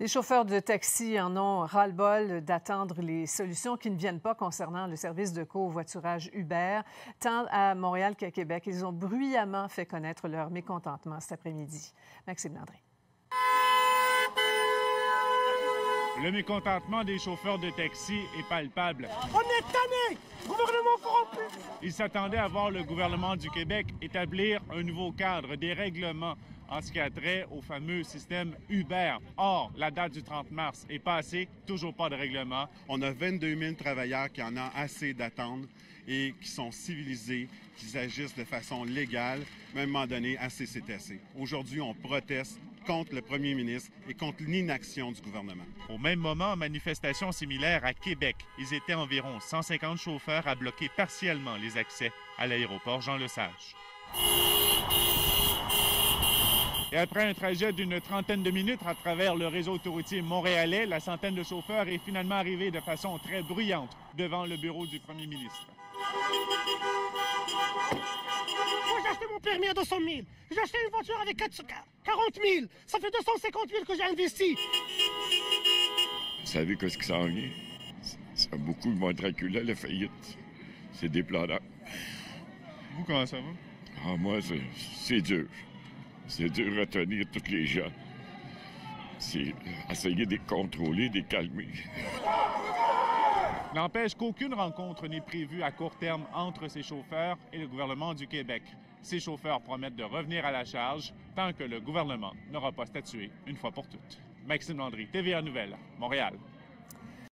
Les chauffeurs de taxi en ont ras-le-bol d'attendre les solutions qui ne viennent pas concernant le service de covoiturage Uber. Tant à Montréal qu'à Québec, ils ont bruyamment fait connaître leur mécontentement cet après-midi. Maxime Landry. Le mécontentement des chauffeurs de taxi est palpable. On est tannés! Gouvernement corrompu! Ils s'attendaient à voir le gouvernement du Québec établir un nouveau cadre, des règlements en ce qui a trait au fameux système Uber. Or, la date du 30 mars est passée, toujours pas de règlement. On a 22 000 travailleurs qui en ont assez d'attendre et qui sont civilisés, qui agissent de façon légale, mais à un moment donné, assez c'est assez. Aujourd'hui, on proteste contre le premier ministre et contre l'inaction du gouvernement. Au même moment, manifestation similaire à Québec. Ils étaient environ 150 chauffeurs à bloquer partiellement les accès à l'aéroport Jean-Lesage. Et après un trajet d'une trentaine de minutes à travers le réseau autoroutier montréalais, la centaine de chauffeurs est finalement arrivée de façon très bruyante devant le bureau du premier ministre. Moi, j'ai acheté mon permis à 200 000. J'ai acheté une voiture avec 40 000. Ça fait 250 000 que j'ai investi. Vous savez qu'est-ce qui s'en vient? Ça, beaucoup vont être acculés à la faillite. C'est déplorable. Vous, comment ça va? Ah, moi, c'est dur. C'est dur à tenir tous les gens. C'est essayer de les contrôler, de les calmer. N'empêche qu'aucune rencontre n'est prévue à court terme entre ces chauffeurs et le gouvernement du Québec. Ces chauffeurs promettent de revenir à la charge tant que le gouvernement n'aura pas statué une fois pour toutes. Maxime Landry, TVA Nouvelles, Montréal.